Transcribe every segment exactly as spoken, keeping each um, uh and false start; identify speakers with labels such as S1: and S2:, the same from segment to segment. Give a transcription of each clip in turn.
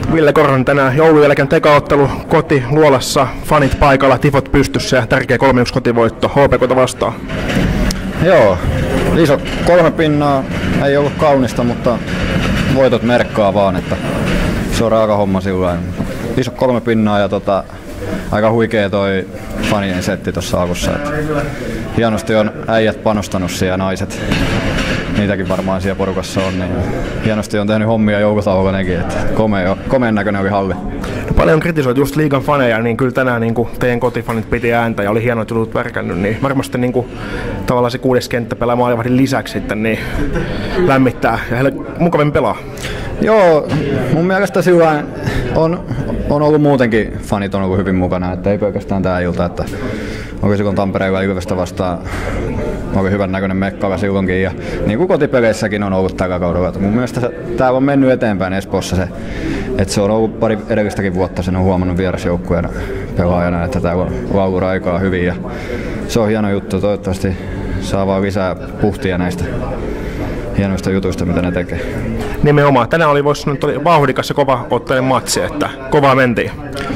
S1: Ville Korhonen tänään joulun jälkeen tekaottelu koti Luolassa, fanit paikalla, tifot pystyssä ja tärkeä kolme yksi kotivoitto H P K:ta vastaan.
S2: Joo, iso kolme pinnaa, ei ollut kaunista, mutta voitot merkkaa vaan, että se on raaka homma sillä iso kolme pinnaa ja tota, aika huikea toi fanien setti tuossa alussa. Hienosti on äijät panostanut siellä, naiset, niitäkin varmaan siellä porukassa on, niin hienosti on tehnyt hommia joulutauolla nekin, että komea, komeen näköinen oli halli.
S1: No, paljon on kritisoitu just liigan faneja, niin kyllä tänään niin kuin teidän kotifanit piti ääntä ja oli hienoa, että tulet värkännyt, niin varmasti niin kuin, tavallaan se kuudes kenttä pelaa maalivahdin lisäksi sitten, niin lämmittää ja heille mukavin pelaa.
S2: Joo, mun mielestä sillä on, on ollut muutenkin fanit on ollut hyvin mukana, että ei pelkästään tää ilta, että oli silloin Tampereella Ilvestä vastaan, oli hyvän näköinen mekkala silloinkin ja niin kuin kotipeleissäkin on ollut tällä kaudella. Mun mielestä se, tää on mennyt eteenpäin Espoossa se, että se on ollut pari edellistäkin vuotta, sen on huomannut vierasjoukkueena pelaajana, että täällä on laulura aikaa hyvin ja se on hieno juttu, toivottavasti saa vaan lisää puhtia näistä hienoista jutuista, mitä ne tekee.
S1: Nimenomaan. Tänään oli, voisi sanoa, että oli vauhdikas ja kova otteinen matsi, että kovaa mentiin.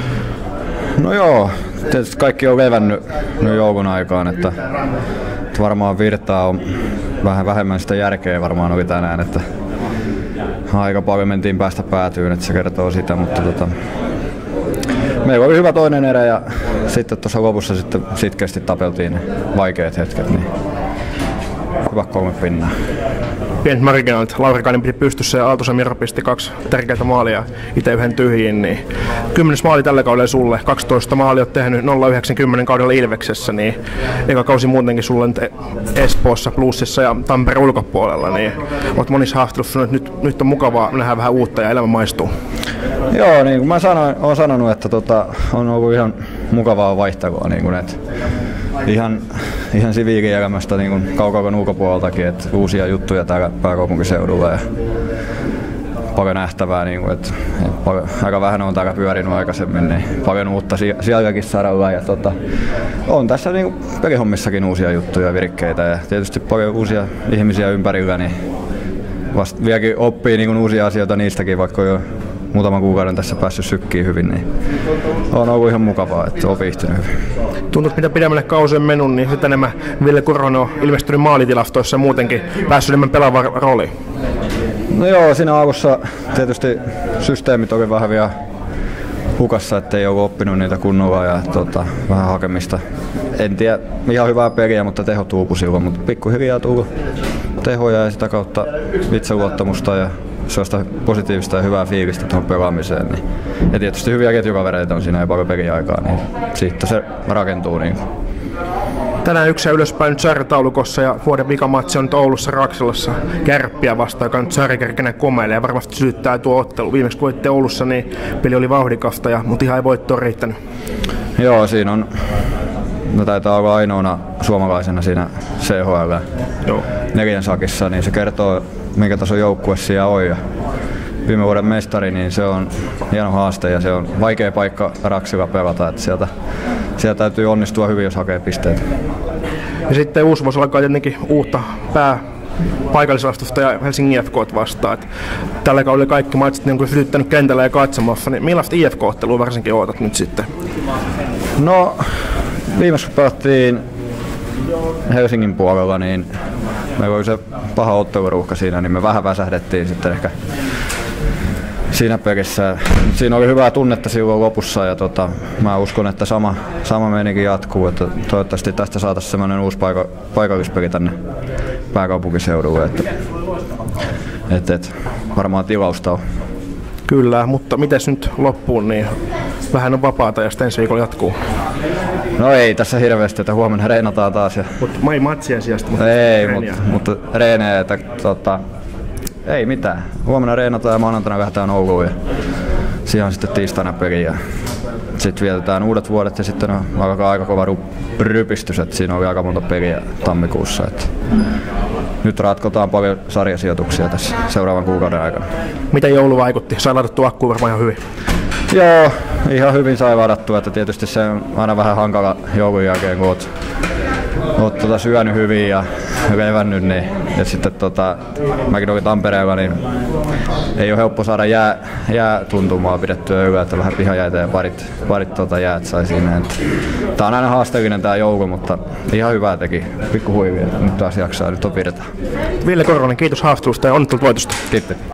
S2: No joo, tietysti kaikki on levännyt nyt joulun aikaan, että, että varmaan virtaa on vähän vähemmän sitä järkeä varmaan oli tänään, että aika paljon mentiin päästä päätyyn, että se kertoo sitä, mutta tota, meillä oli hyvä toinen erä ja sitten tuossa lopussa sitten sitkeästi tapeltiin ne vaikeat hetket, niin hyvä kolme pinnaa.
S1: Pienet marginaalit. Laurikainen piti pystyssä ja Aaltosen Miro pisti kaksi tärkeää maalia, itse yhden tyhjin. Niin kymmenes maali tällä kaudella sulle, kaksitoista maalia olet tehnyt nolla yhdeksänkymmentä kaudella Ilveksessä, niin eka kausi muutenkin sulle nyt Espoossa, Plussissa ja Tampereen ulkopuolella, niin olet monissa haastattelussa sanonut, että nyt, nyt on mukavaa nähdä vähän uutta ja elämä maistuu.
S2: Joo, niin kuin mä sanoin, olen sanonut, että tota, on ollut ihan mukavaa vaihtelua, niin kuin, että ihan, ihan siviilielämästä niin kuin kaukaukon ulkopuoleltakin, että uusia juttuja täällä pääkaupunkiseudulla ja paljon nähtävää, niin kuin, että, että paljon, aika vähän on täällä pyörinyt aikaisemmin, niin paljon uutta sielläkin saralla ja tota, on tässä niin kuin pelihommissakin uusia juttuja ja virkkeitä ja tietysti paljon uusia ihmisiä ympärillä, niin vasta vieläkin oppii niin kuin uusia asioita niistäkin, vaikka on jo muutaman kuukauden tässä päässyt sykkiin hyvin, niin on ollut ihan mukavaa, että on viihtynyt hyvin.
S1: Tuntuu, että mitä pidemmälle kausi on mennyt, niin sitten enemmän Ville Korhonen on ilmestynyt maalitilastoissa ja muutenkin päässyt enemmän pelaavaan rooliin.
S2: No joo, siinä alussa tietysti systeemit oli vähän vielä hukassa, ettei ole oppinut niitä kunnolla ja tota, vähän hakemista. En tiedä, ihan hyvää peliä, mutta teho tuupu silloin, mutta pikkuhiljaa tullut tehoja ja sitä kautta itseluottamusta ja sellaista positiivista ja hyvää fiilistä tuohon pelaamiseen. Niin. Ja tietysti hyviä ketjukavereita on siinä ja paljon peliaikaa, niin siitä se rakentuu. Niin.
S1: Tänään yksi ja ylöspäin nyt sarjataulukossa ja vuoden vikamatsi on nyt Oulussa Raksilassa Kärppiä vastaan, joka on nyt sarjakärkinen komeille ja varmasti sytyttää tuo ottelu. Viimeksi kun voitte Oulussa, niin peli oli vauhdikasta, ja, mutta ihan ei voittoa riittänyt.
S2: Joo, siinä on, no taitaa olla ainoana suomalaisena siinä C H L neljän sakissa, niin se kertoo minkä tason joukkue siellä on. Ja viime vuoden mestari, niin se on hieno haaste ja se on vaikea paikka Raksilla pelata, että sieltä, sieltä täytyy onnistua hyvin, jos hakee pisteitä. Ja
S1: sitten uusi vuosi alkaa tietenkin uutta pää paikallisvastusta ja Helsingin I F K vastaan. Että tällä kaudella kaikki matsit on sytyttänyt kentällä ja katsomassa, niin millaista I F K-ottelua varsinkin ootat nyt sitten?
S2: No, viimeksi kun pelattiin Helsingin puolella, niin meillä oli se paha otteluruuhka siinä, niin me vähän väsähdettiin sitten ehkä siinä pelissä. Siinä oli hyvää tunnetta silloin lopussa ja tota, mä uskon, että sama, sama meininki jatkuu. Että toivottavasti tästä saataisiin semmoinen uusi paika, paikallispeli tänne pääkaupunkiseudulle. Että, et, et, varmaan tilausta on.
S1: Kyllä, mutta mites nyt loppuun, niin vähän on vapaata ja sitten ensi viikolla jatkuu.
S2: No ei tässä hirveästi, että huomenna reenataan taas. Ja
S1: mutta mä ei matsien sijasta, mutta
S2: ei, mutta, mutta reenejä, että tota, ei mitään. Huomenna reenataan ja maanantaina lähdetään Ouluun ja siihen on sitten tiistaina peli ja sitten vietetään uudet vuodet ja sitten on alkaa aika kova rypistys, että siinä oli aika monta peliä tammikuussa. Että nyt ratkotaan paljon sarjasijoituksia tässä seuraavan kuukauden aikana.
S1: Miten joulu vaikutti? Sai ladattua akkuun varmaan ihan hyvin.
S2: Joo, ihan hyvin sai vadattua, että tietysti se on aina vähän hankala joulun jälkeen, kun oot oot tota syönyt hyvin ja levännyt, niin ja sitten tota, mäkin olin Tampereella, niin ei ole helppo saada jää, jää tuntumaa pidettyä yöllä, että vähän pihajäitä ja parit, parit tota jäät sai siinä. Et tää on aina haasteellinen tää joukko, mutta ihan hyvää teki. Pikku huivia, nyt taas jaksaa, nyt on pidetään.
S1: Ville Korhonen, kiitos haastattelusta ja onnittelut voitosta.
S2: Kiitos.